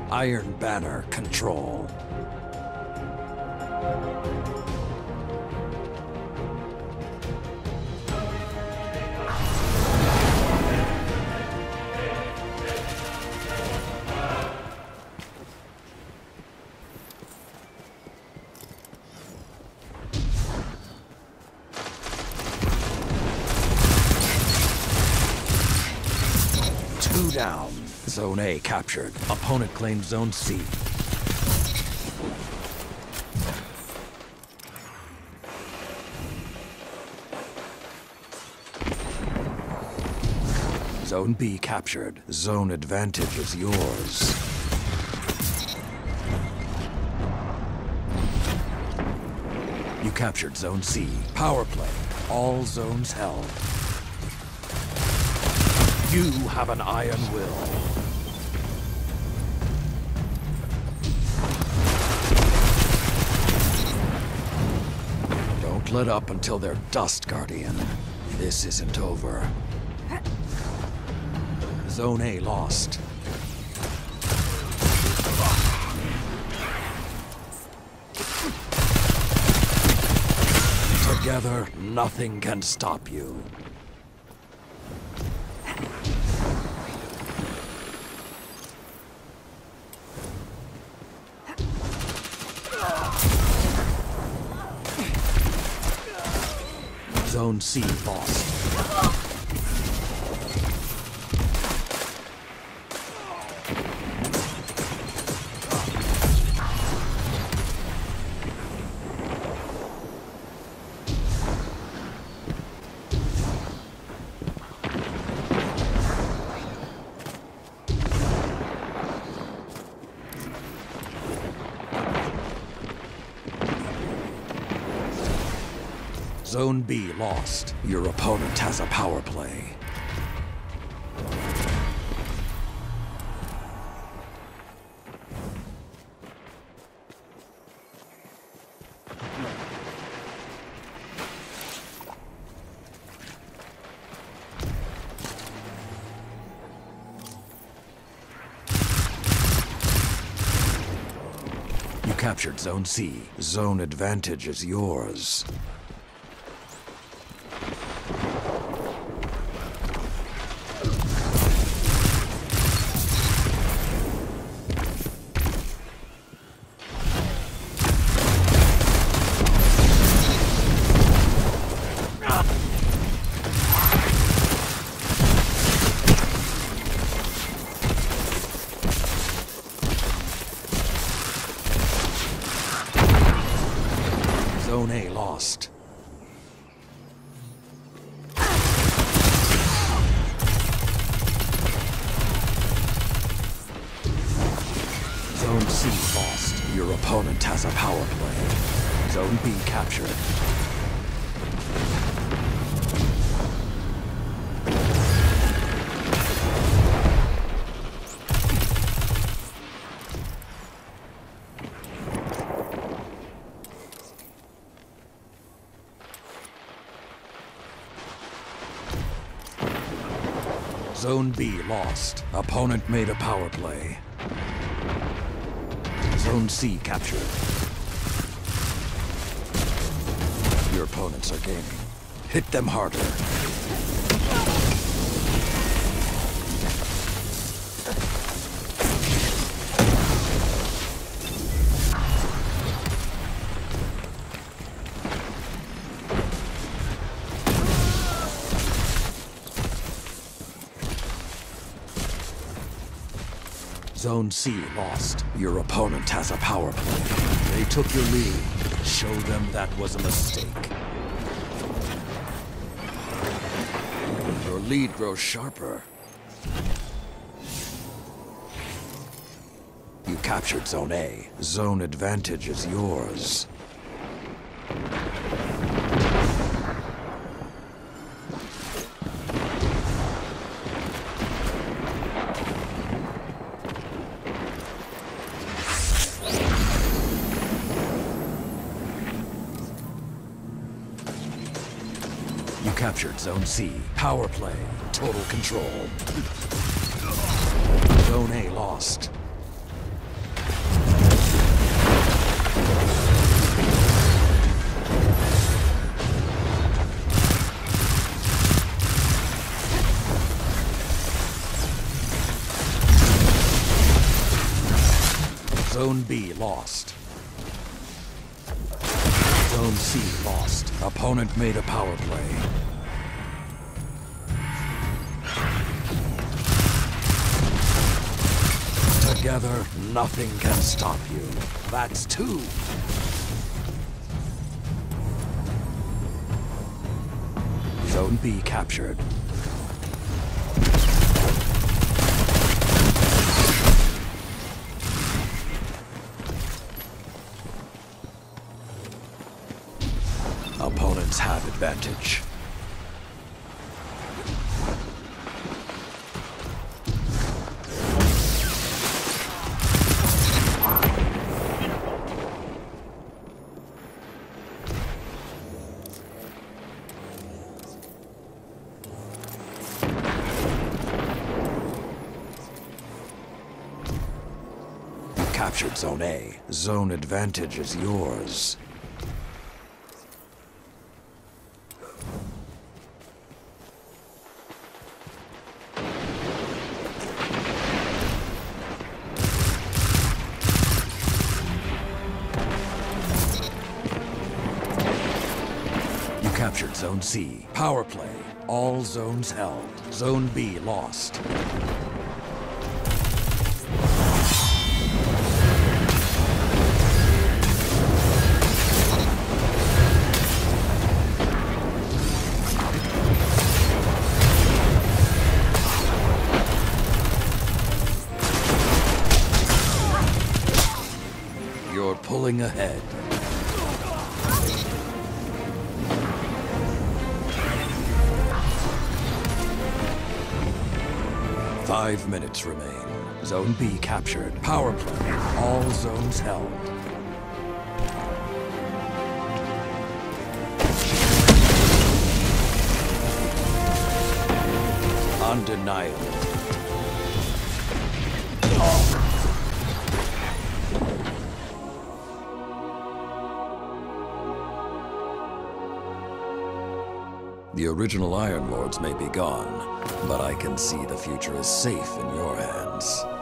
Iron Banner control. Two down. Zone A captured. Opponent claims Zone C. Zone B captured. Zone advantage is yours. You captured Zone C. Power play. All zones held. You have an iron will. Don't let up until they're dust, Guardian. This isn't over. Zone A lost. Together, nothing can stop you. Zone C lost. Zone B lost. Your opponent has a power play. You captured Zone C. Zone advantage is yours. Zone A lost. Zone C lost. Your opponent has a power play. Zone B captured. Zone B lost. Opponent made a power play. Zone C captured. Your opponents are gaining. Hit them harder. Zone C lost. Your opponent has a power play. They took your lead. Show them that was a mistake. Your lead grows sharper. You captured Zone A. Zone advantage is yours. You captured Zone C. Power play. Total control. Zone A lost. Zone B lost. Zone C lost. Opponent made a power play. Together, nothing can stop you. That's 2. Zone B captured. Opponents have advantage. You captured Zone A. Zone advantage is yours. Captured Zone C. Power play. All zones held. Zone B lost. You're pulling ahead. Five minutes remain. Zone B captured. Power play. All zones held. Undeniable. The original Iron Lords may be gone, but I can see the future is safe in your hands.